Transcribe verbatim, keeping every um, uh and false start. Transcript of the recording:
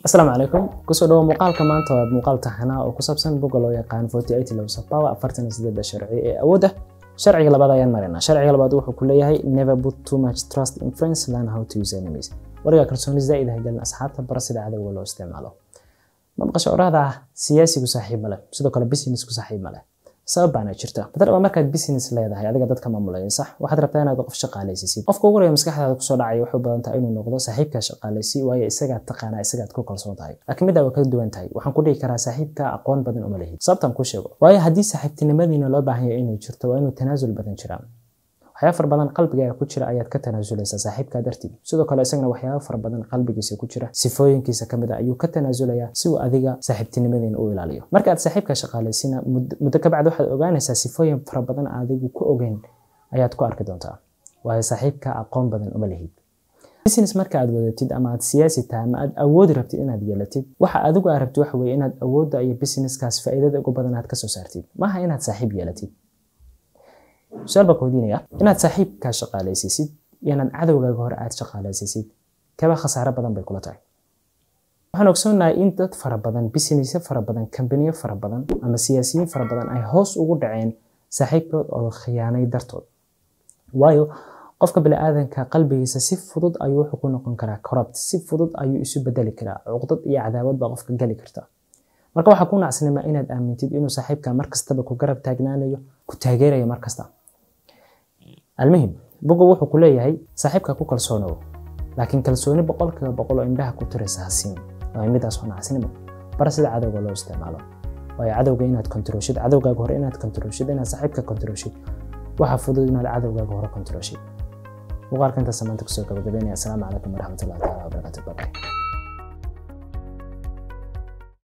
السلام عليكم كسو دو مقال كمان تو مقال تحنا او كسبسن بوغلو يقان أربعة وأربعين لو سباوا أفرتن سديد شرعي ee awooda sharciga labaad ayaan marina sharciga labaad wuxuu ku leeyahay never put too much trust in friends learn how to use enemies wariga kalsooni zaid ah galin asxaabta barasida cadawga loo isticmaalo ma maqasho orada siyaasigu saaxiib male sidoo kale business ku saaxiib male sabab ana jirta badal markaad business leedahay adiga dadka maamulaya sax waxaad rabtaa inaad qof shaqaaleysiisid qofka ugu horeeya maskaxdaada ku soo dhacay wuxuu badan tahay inuu noqdo saaxiibka shaqaaleysi waayo isaga taqaana isaga ku kalsoon tahay laakiin mid waa kala duwan tahay waxaan ku dhigi karaa saaxiibka aqoon badan uma leeyahay sababtan ku sheego waayo hadii saaxiibtinimadiina loo baahan yahay inay jirto waa inuu tanaasul badan jiraan waxyaabo far badan qalbigaaga ku jira ayaad ka tanaasuleysaa saaxiibka dartiid sidoo kale isagana waxyaabo far badan qalbigiisa ku jira sifooyinkiisa kamid ah ayuu ka tanaasulayaa si uu adiga saaxiibtinimadiina u ilaaliyo marka aad saaxiibka shaqaaleysiina muddo ka bacd waxaad ogaanaysaa sifooyin far badan adigu ku ogeyn ayaad ku arki doontaa waayo saaxiibka aqoon badan uma leeyahay business marka aad wadatid ama aad siyaasi tahay ama aad awood rabtid inaad yeelatid waxa adigu aad rabtid waxa weeye inaad awoodda iyo businesskaas faa'iidada ugu badan aad ka soo saartid maaha inaad saaxiib yeelatid su'aal baa ku weydiinaya inaad saaxiibka shaqaaleysiisid iyo inaad cadawgaaga hore aad shaqaaleysiisid kaba khasaare badan bay kula tahay waxaan ogsoonahay in dad fara badan business fara badan company fara badan ama siyaasiyiin fara badan ay hoos ugu dhaceen saaxiibkood oo khiyaanay dartood waayo qofka bini'aadanka qalbigiisa si fudud ayuu wuxuu ku noqon karaa corrupt si fudud ayuu isu bedeli karaa cuqdad iyo cadaawad baa qofka gali karta marka waxa ku nacsanima inaad aamintid inuu saaxiibka markastaba ku garab taagnaanayo ku taageerayo markasta المهم بوغو wuxuu ku leeyahay saaxiibka ku kalsoonow laakiin kalsooni boqolkiiba boqol oo indhaha ku tiraysaasiin waa midaas oo nacsanimo barasida cadawga loo isticmaalo waayo cadawga inaad controlshid cadawgaaga hore inaad controlshid inaad saaxiibka controlshid waxa fudud inaad cadawgaaga hore controlshid muuqaalka inta samaanta kusoo gabagabeynaya assalaamu calaykum waraxmatullaahi taala wabarakaatuh.